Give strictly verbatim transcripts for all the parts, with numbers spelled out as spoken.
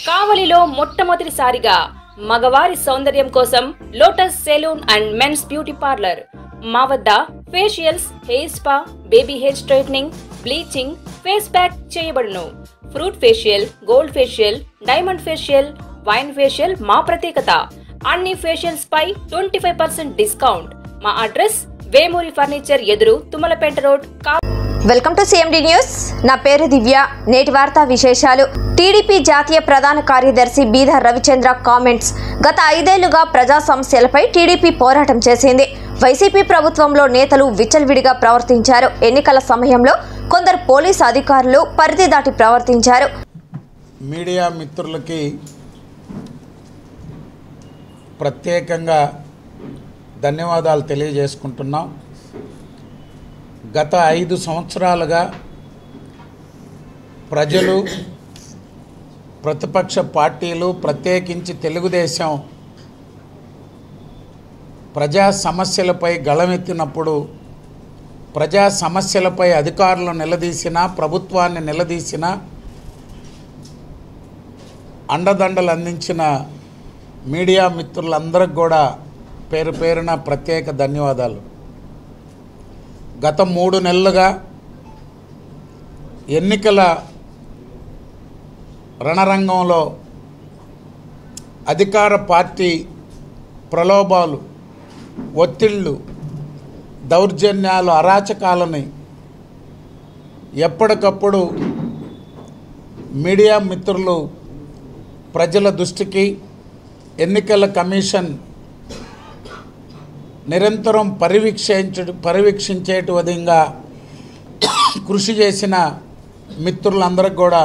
కావలిలో మొట్టమొదటిసారిగా మగవారి సౌందర్యం కోసం lotus salon and men's beauty parlour. మా వద్ద facials, hair spa, baby hair straightening, bleaching, face pack చేయబడును. Fruit facial, gold facial, diamond facial, wine facial మా ప్రత్యేకత. అన్ని ఫేషియల్స్ పై ట్వంటీ ఫైవ్ పర్సెంట్ డిస్కౌంట్. మా అడ్రస్ వేమూరి ఫర్నిచర్ ఎదురు, Tummalapeta road. Welcome to CMD news. నా పేరు దివ్య. నేటి వార్తా విశేషాలు. టీడీపీ జాతీయ ప్రధాన కార్యదర్శి బీదర్ రవిచంద్ర కామెంట్స్. గత ఐదేళ్లుగా ప్రజా సమస్యలపై టీడీపీ పోరాటం చేసింది. వైసీపీ ప్రభుత్వంలో నేతలు విచ్చలవిడిగా ప్రవర్తించారు. ఎన్నికల సమయంలో కొందరు పోలీసు అధికారులు పరిధి దాటి ప్రవర్తించారు. మీడియా మిత్రులకి ప్రత్యేకంగా ధన్యవాదాలు తెలియజేసుకుంటున్నాం. గత ఐదు సంవత్సరాలుగా ప్రజలు, ప్రతిపక్ష పార్టీలు, ప్రత్యేకించి తెలుగుదేశం ప్రజా సమస్యలపై గళమెత్తినప్పుడు, ప్రజా సమస్యలపై అధికారులను నిలదీసిన, ప్రభుత్వాన్ని నిలదీసిన, అండదండలు అందించిన మీడియా మిత్రులందరికీ కూడా పేరు పేరున ప్రత్యేక ధన్యవాదాలు. గత మూడు నెలలుగా ఎన్నికల రణరంగంలో అధికార పార్టీ ప్రలోభాలు, ఒత్తిళ్లు, దౌర్జన్యాలు, అరాచకాలని ఎప్పటికప్పుడు మీడియా మిత్రులు ప్రజల దృష్టికి, ఎన్నికల కమిషన్ నిరంతరం పర్యవేక్షించ పర్యవేక్షించేటు విధంగా కృషి చేసిన మిత్రులందరికీ కూడా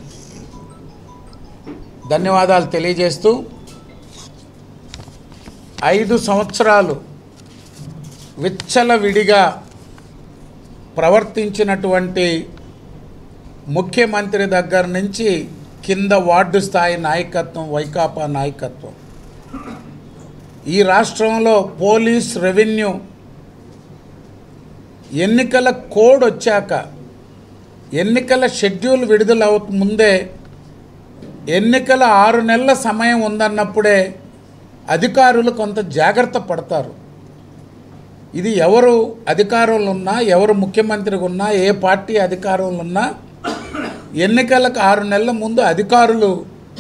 ధన్యవాదాలు తెలియజేస్తూ, ఐదు సంవత్సరాలు విచ్చలవిడిగా ప్రవర్తించినటువంటి ముఖ్యమంత్రి దగ్గర నుంచి కింద వార్డు స్థాయి నాయకత్వం, వైకాపా నాయకత్వం, ఈ రాష్ట్రంలో పోలీస్, రెవెన్యూ ఎన్నికల కోడ్ వచ్చాక, ఎన్నికల షెడ్యూల్ విడుదలవు ముందే, ఎన్నికల ఆరు నెలల సమయం ఉందన్నప్పుడే అధికారులు కొంత జాగ్రత్త పడతారు. ఇది ఎవరు అధికారంలో ఉన్నా, ఎవరు ముఖ్యమంత్రిగా ఉన్నా, ఏ పార్టీ అధికారంలో ఉన్నా, ఎన్నికలకు ఆరు నెలల ముందు అధికారులు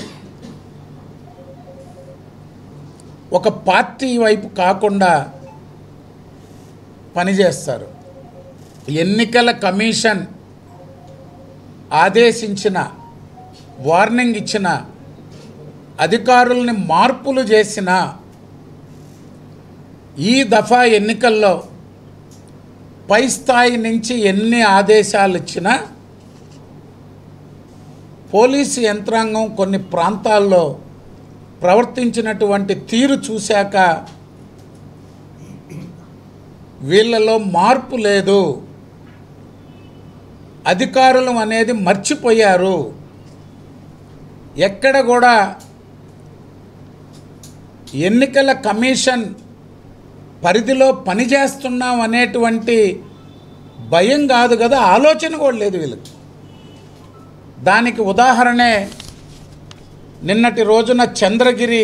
ఒక పార్టీ వైపు కాకుండా పనిచేస్తారు. ఎన్నికల కమిషన్ ఆదేశించిన, వార్నింగ్ ఇచ్చిన, అధికారుల్ని మార్పులు చేసిన ఈ దఫా ఎన్నికల్లో పై స్థాయి నుంచి ఎన్ని ఆదేశాలు ఇచ్చినా పోలీసు యంత్రాంగం కొన్ని ప్రాంతాల్లో ప్రవర్తించినటువంటి తీరు చూశాక వీళ్ళలో మార్పు లేదు, అధికారులు అనేది మర్చిపోయారు, ఎక్కడ కూడా ఎన్నికల కమిషన్ పరిధిలో పనిచేస్తున్నాం అనేటువంటి భయం కాదు కదా, ఆలోచన కూడా లేదు వీళ్ళకి. దానికి ఉదాహరణే నిన్నటి రోజున చంద్రగిరి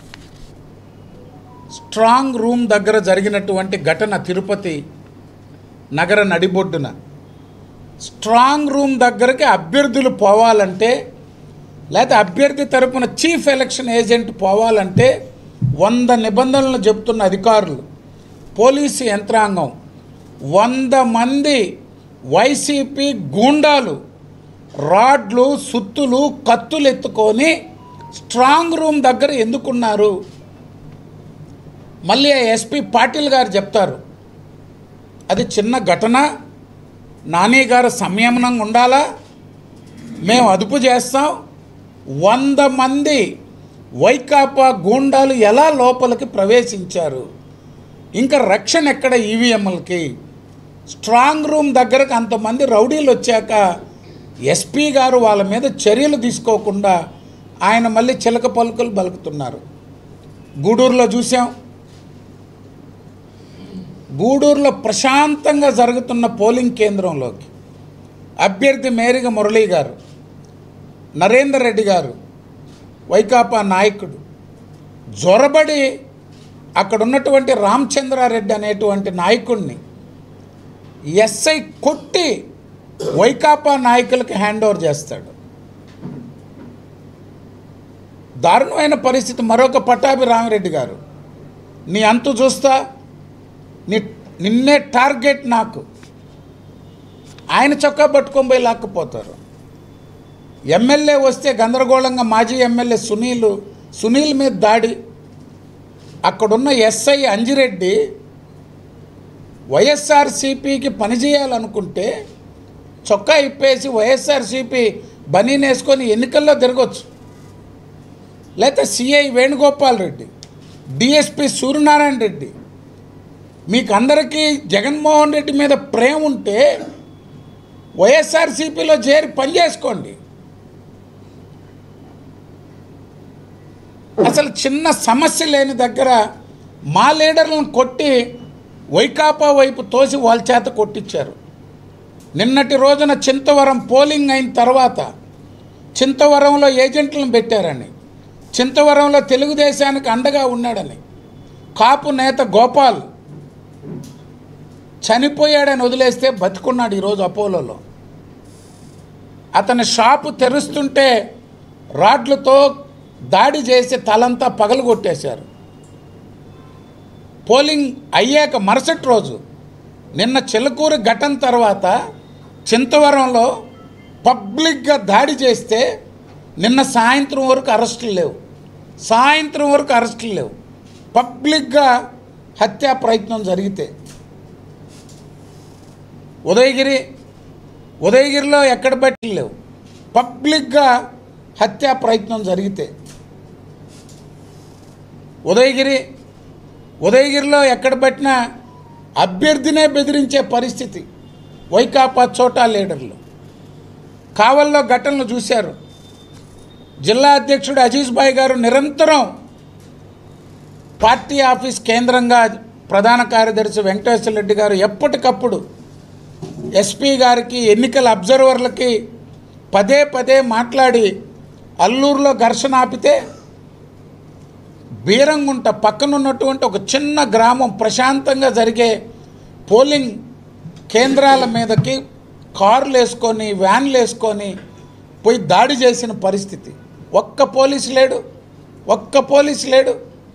స్ట్రాంగ్ రూమ్ దగ్గర జరిగినటువంటి ఘటన. తిరుపతి నగర నడిబొడ్డున స్ట్రాంగ్ రూమ్ దగ్గరికి అభ్యర్థులు పోవాలంటే, లేకపోతే అభ్యర్థి తరపున చీఫ్ ఎలక్షన్ ఏజెంట్ పోవాలంటే వంద నిబంధనలు చెబుతున్న అధికారులు, పోలీసు యంత్రాంగం, వంద మంది వైసీపీ గూండాలు రాడ్లు, సుత్తులు, కత్తులు ఎత్తుకొని స్ట్రాంగ్ రూమ్ దగ్గర ఎందుకున్నారు? మళ్ళీ ఎస్పీ పాటిల్ గారు చెప్తారు అది చిన్న ఘటన, నాని గారు సంయమనంగా ఉండాలా, మేము అదుపు చేస్తాం. వంద మంది వైకాపా గూండాలు ఎలా లోపలికి ప్రవేశించారు? ఇంకా రక్షణ ఎక్కడ ఈవీఎంలకి? స్ట్రాంగ్ రూమ్ దగ్గరకు అంతమంది రౌడీలు వచ్చాక ఎస్పీ గారు వాళ్ళ మీద చర్యలు తీసుకోకుండా ఆయన మళ్ళీ చిలక పలుకులు పలుకుతున్నారు. గూడూరులో చూసాం. గూడూరులో ప్రశాంతంగా జరుగుతున్న పోలింగ్ కేంద్రంలోకి అభ్యర్థి మేరిగ మురళీ గారు, నరేందర్ రెడ్డి గారు వైకాపా నాయకుడు జొరబడి అక్కడ ఉన్నటువంటి రామచంద్రారెడ్డి అనేటువంటి నాయకుడిని ఎస్ఐ కొట్టి వైకాపా నాయకులకు హ్యాండ్ ఓవర్ చేస్తాడు. దారుణమైన పరిస్థితి. మరొక పటాభి రామిరెడ్డి గారు, నీ అంతు చూస్తా, నీ నిన్నే టార్గెట్ నాకు, ఆయన చొక్కా పట్టుకొని పోయి లాక్కుపోతారు. ఎమ్మెల్యే వస్తే గందరగోళంగా మాజీ ఎమ్మెల్యే సునీల్ సునీల్ మీద దాడి. అక్కడున్న ఎస్ఐ అంజిరెడ్డి వైఎస్ఆర్సీపీకి పనిచేయాలనుకుంటే చొక్కా ఇప్పేసి వైఎస్ఆర్సీపీ బనీన్ వేసుకొని ఎన్నికల్లో తిరగొచ్చు. లేకపోతే సిఐ వేణుగోపాల్ రెడ్డి, డిఎస్పి సూర్యనారాయణ రెడ్డి, మీకు అందరికీ జగన్మోహన్ రెడ్డి మీద ప్రేమ ఉంటే వైఎస్ఆర్సీపీలో చేరి పనిచేసుకోండి. అసలు చిన్న సమస్య లేని దగ్గర మా లీడర్లను కొట్టి వైకాపా వైపు తోసి వాళ్ళ చేత కొట్టించారు. నిన్నటి రోజున చింతవరం పోలింగ్ అయిన తర్వాత చింతవరంలో ఏజెంట్లను పెట్టారని, చింతవరంలో తెలుగుదేశానికి అండగా ఉన్నాడని, కాపు నేత గోపాల్ చనిపోయాడని వదిలేస్తే బతికున్నాడు ఈరోజు అపోలోలో. అతని షాపు తెరుస్తుంటే రాడ్లతో దాడి చేసి తలంతా పగలగొట్టేశారు. పోలింగ్ అయ్యాక మరుసటి రోజు నిన్న చిలకూరు ఘటన తర్వాత చింతవరంలో పబ్లిక్గా దాడి చేస్తే నిన్న సాయంత్రం వరకు అరెస్టులు లేవు. సాయంత్రం వరకు అరెస్టులు లేవు. పబ్లిక్గా హత్యా ప్రయత్నం జరిగితే ఉదయగిరి ఉదయగిరిలో ఎక్కడ బట్టి లేవు. పబ్లిక్గా హత్యా ప్రయత్నం జరిగితే ఉదయగిరి ఉదయగిరిలో ఎక్కడ పట్టినా అభ్యర్థినే బెదిరించే పరిస్థితి వైకాపా చోటా లీడర్లు. కావల్లో ఘటనలు చూశారు. జిల్లా అధ్యక్షుడు అజీజ్ భాయ్ గారు నిరంతరం పార్టీ ఆఫీస్ కేంద్రంగా ప్రధాన కార్యదర్శి వెంకటేశ్వర రెడ్డి గారు ఎప్పటికప్పుడు ఎస్పీ గారికి, ఎన్నికల అబ్జర్వర్లకి పదే పదే మాట్లాడి అల్లూరులో ఘర్షణ ఆపితే బీరంగుంట పక్కనున్నటువంటి ఒక చిన్న గ్రామం ప్రశాంతంగా జరిగే పోలింగ్ కేంద్రాల మీదకి కార్లు వేసుకొని వ్యాన్లు వేసుకొని పోయి దాడి చేసిన పరిస్థితి. ఒక్క పోలీసు లేడు, ఒక్క పోలీసు లేడు.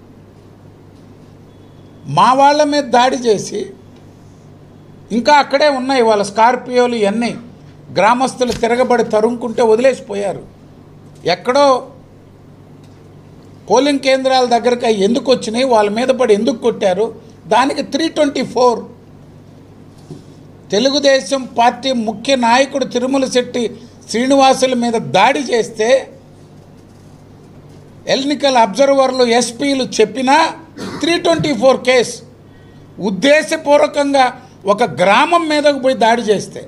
మా వాళ్ళ మీద దాడి చేసి ఇంకా అక్కడే ఉన్నాయి వాళ్ళ స్కార్పియోలు ఇవన్నీ. గ్రామస్తులు తిరగబడి తరుముకుంటే వదిలేసిపోయారు. ఎక్కడో పోలింగ్ కేంద్రాల దగ్గరకు ఎందుకు వచ్చినాయి, వాళ్ళ మీద పడి ఎందుకు కొట్టారు, దానికి three twenty four Telugu Desam party ముఖ్య నాయకుడు తిరుమల శెట్టి శ్రీనివాసుల మీద దాడి చేస్తే ఎన్నికల అబ్జర్వర్లు, ఎస్పీలు చెప్పినా త్రీ ట్వంటీ ఫోర్ కేసు. ఉద్దేశపూర్వకంగా ఒక గ్రామం మీదకు పోయి దాడి చేస్తే,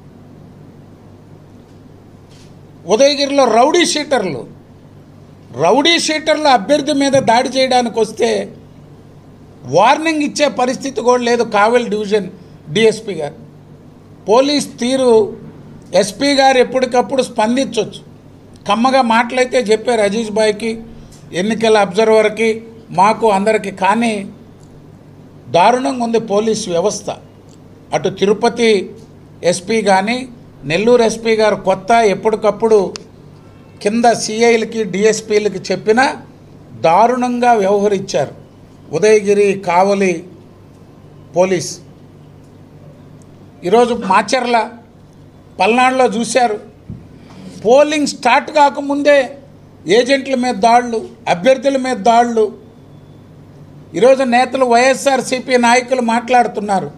ఉదయగిరిలో రౌడీ షీటర్లు రౌడీ షీటర్లు అభ్యర్థి మీద దాడి చేయడానికి వస్తే వార్నింగ్ ఇచ్చే పరిస్థితి కూడా లేదు కావలి డివిజన్ డిఎస్పీ గారు. పోలీస్ తీరు ఎస్పీ గారు ఎప్పటికప్పుడు స్పందించవచ్చు. కమ్మగా మాటలైతే చెప్పారు అజీజ్ భాయ్కి, ఎన్నికల అబ్జర్వర్కి, మాకు అందరికీ. కానీ దారుణంగా ఉంది పోలీస్ వ్యవస్థ. అటు తిరుపతి ఎస్పీ కానీ, నెల్లూరు ఎస్పీ గారు కొత్త, ఎప్పటికప్పుడు కింద సిఐలకి డిఎస్పీలకి చెప్పినా దారుణంగా వ్యవహరించారు ఉదయగిరి కావలి పోలీస్. ఈరోజు మాచర్ల పల్నాడులో చూశారు. పోలింగ్ స్టార్ట్ కాకముందే ఏజెంట్ల మీద దాడులు, అభ్యర్థుల మీద దాడులు. ఈరోజు నేతలు వైఎస్ఆర్సీపీ నాయకులు మాట్లాడుతున్నారు,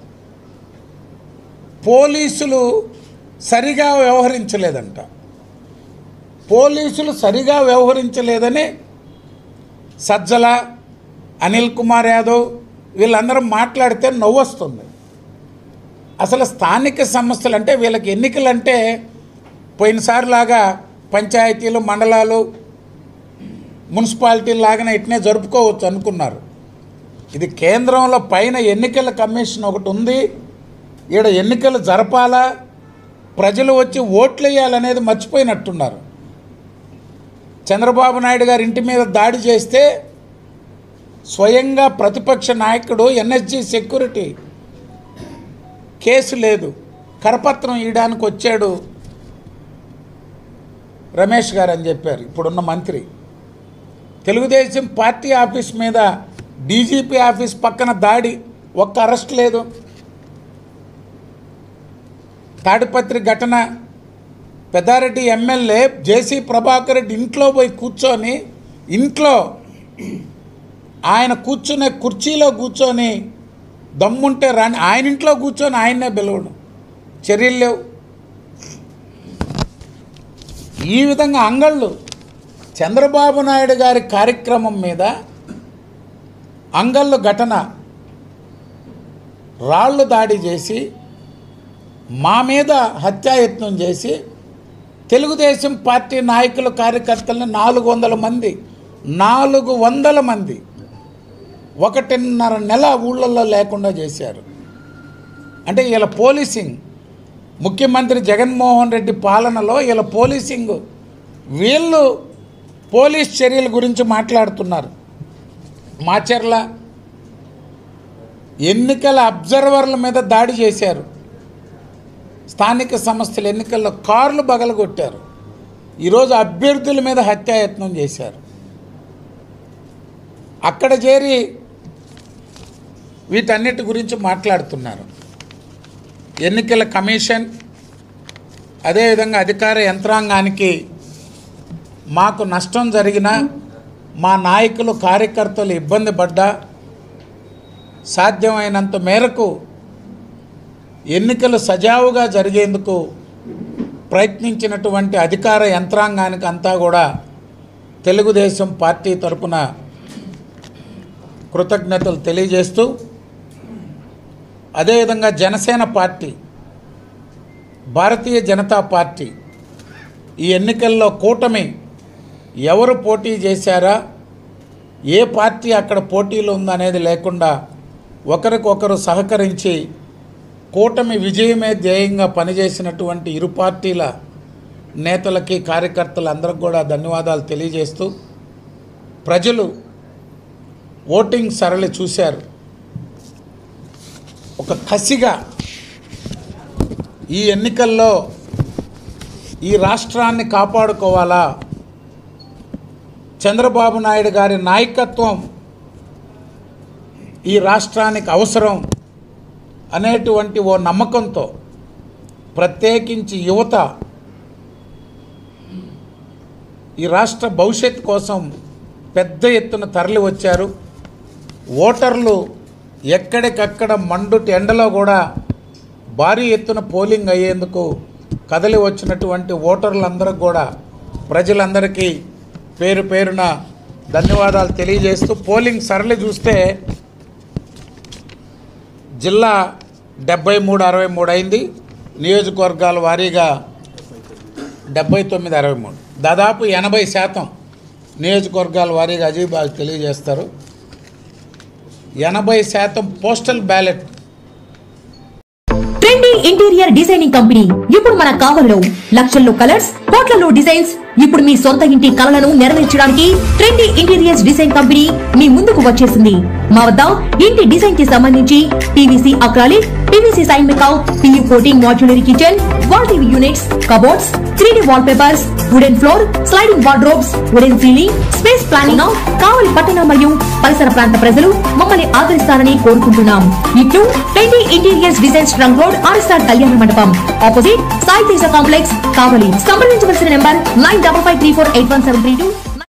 పోలీసులు సరిగా వ్యవహరించలేదంట. పోలీసులు సరిగా వ్యవహరించలేదని సజ్జల, అనిల్ కుమార్ యాదవ్ వీళ్ళందరూ మాట్లాడితే నవ్వొస్తుంది. అసలు స్థానిక సమస్యలు అంటే వీళ్ళకి ఎన్నికలు అంటే పోయినసారి లాగా పంచాయతీలు, మండలాలు, మున్సిపాలిటీలు లాగానే ఇట్నే జరుపుకోవచ్చు అనుకున్నారు. ఇది కేంద్రంలో పైన ఎన్నికల కమిషన్ ఒకటి ఉంది. ఈడ ఎన్నికలు జరపాలా, ప్రజలు వచ్చి ఓట్లు వేయాలనేది మర్చిపోయినట్టున్నారు. చంద్రబాబు నాయుడు గారి ఇంటి మీద దాడి చేస్తే స్వయంగా ప్రతిపక్ష నాయకుడు ఎన్ఎస్జీ సెక్యూరిటీ కేసు లేదు, కరపత్రం ఇవ్వడానికి వచ్చాడు రమేష్ గారు అని చెప్పారు ఇప్పుడున్న మంత్రి. తెలుగుదేశం పార్టీ ఆఫీస్ మీద డీజీపీ ఆఫీస్ పక్కన దాడి, ఒక్క అరెస్ట్ లేదు. తాడిపత్రి ఘటన, పెద్దారెడ్డి ఎమ్మెల్యే జేసీ ప్రభాకర్ రెడ్డి ఇంట్లో పోయి కూర్చొని, ఇంట్లో ఆయన కూర్చునే కుర్చీలో కూర్చొని దమ్ముంటే రాని ఆయన ఇంట్లో కూర్చొని ఆయన్నే పిలవడం, చర్యలు లేవు. ఈ విధంగా అంగళ్ళు చంద్రబాబు నాయుడు గారి కార్యక్రమం మీద అంగళ్ళు ఘటన, రాళ్ళు దాడి చేసి మా మీద హత్యాయత్నం చేసి తెలుగుదేశం పార్టీ నాయకులు కార్యకర్తలను నాలుగు వందల మంది నాలుగు వందల మంది ఒకటిన్నర నెల ఊళ్ళల్లో లేకుండా చేశారు. అంటే ఇలా పోలీసింగ్, ముఖ్యమంత్రి జగన్మోహన్ రెడ్డి పాలనలో ఇలా పోలీసింగ్, వీళ్ళు పోలీస్ చర్యల గురించి మాట్లాడుతున్నారు. మాచర్ల ఎన్నికల అబ్జర్వర్ల మీద దాడి చేశారు. స్థానిక సంస్థల ఎన్నికల్లో కార్లు బగలగొట్టారు. ఈరోజు అభ్యర్థుల మీద హత్యాయత్నం చేశారు. అక్కడ చేరి వీటన్నిటి గురించి మాట్లాడుతున్నారు. ఎన్నికల కమిషన్, అదేవిధంగా అధికార యంత్రాంగానికి మాకు నష్టం జరిగినా, మా నాయకులు కార్యకర్తలు ఇబ్బంది పడ్డా సాధ్యమైనంత మేరకు ఎన్నికలు సజావుగా జరిగేందుకు ప్రయత్నించినటువంటి అధికార యంత్రాంగానికి అంతా కూడా తెలుగుదేశం పార్టీ తరపున కృతజ్ఞతలు తెలియజేస్తూ, అదేవిధంగా జనసేన పార్టీ, భారతీయ జనతా పార్టీ ఈ ఎన్నికల్లో కూటమి ఎవరు పోటీ చేశారా, ఏ పార్టీ అక్కడ పోటీలో ఉందనేది లేకుండా ఒకరికొకరు సహకరించి కూటమి విజయమే ధ్యేయంగా పనిచేసినటువంటి ఇరు పార్టీల నేతలకి కార్యకర్తలందరికీ కూడా ధన్యవాదాలు తెలియజేస్తూ, ప్రజలు ఓటింగ్ సరళి చూశారు. ఒక కసిగా ఈ ఎన్నికల్లో ఈ రాష్ట్రాన్ని కాపాడుకోవాలా, చంద్రబాబు నాయుడు గారి నాయకత్వం ఈ రాష్ట్రానికి అవసరం అనేటువంటి ఓ నమ్మకంతో ప్రత్యేకించి యువత ఈ రాష్ట్ర భవిష్యత్తు కోసం పెద్ద ఎత్తున తరలి వచ్చారు. ఓటర్లు ఎక్కడికక్కడ మండుటి ఎండలో కూడా భారీ ఎత్తున పోలింగ్ అయ్యేందుకు కదలి వచ్చినటువంటి ఓటర్లందరికీ కూడా ప్రజలందరికీ పేరు పేరున ధన్యవాదాలు తెలియజేస్తూ, పోలింగ్ సరళి చూస్తే జిల్లా డెబ్బై మూడు అరవై మూడు అయింది, నియోజకవర్గాల వారీగా డెబ్బై తొమ్మిది అరవై మూడు, దాదాపు ఎనభై శాతం నియోజకవర్గాల వారీగా అజయ్ బాగా తెలియజేస్తారు. ఎనభై శాతం postal ballot. Trendy interior designing company ఇప్పుడు మన కావలిలో లక్షల్లో కలర్స్, కోట్లలో డిజైన్స్. ఇప్పుడు మీ సొంత ఇంటి కలలను నెరవేర్చడానికి ట్రెండీ ఇంటీరియర్స్ డిజైన్ కంపెనీ మీ ముందుకు వచ్చేసింది. మా వద్ద ఇంటి డిజైన్ కి సంబంధించి పీవీసీ అక్రాలిక్, పీవీసీ సైన్ మేకౌ, PU coating, modular kitchen, wall TV units, cupboards, three D wall papers, wooden floor, sliding wardrobes, wooden ceiling, space planning. Kavali పట్టణ మరియు పరిసర ప్రాంత ప్రజలు మమ్మల్ని ఆదరిస్తారని కోరుకుంటున్నాం. ఇట్లు trendy interiors designs, trunk road, RSR Kalyana Mandapam, opposite Sai Teja complex, Kavali. సంప్రదించవలసిన number nine double five three four eight one seven three two.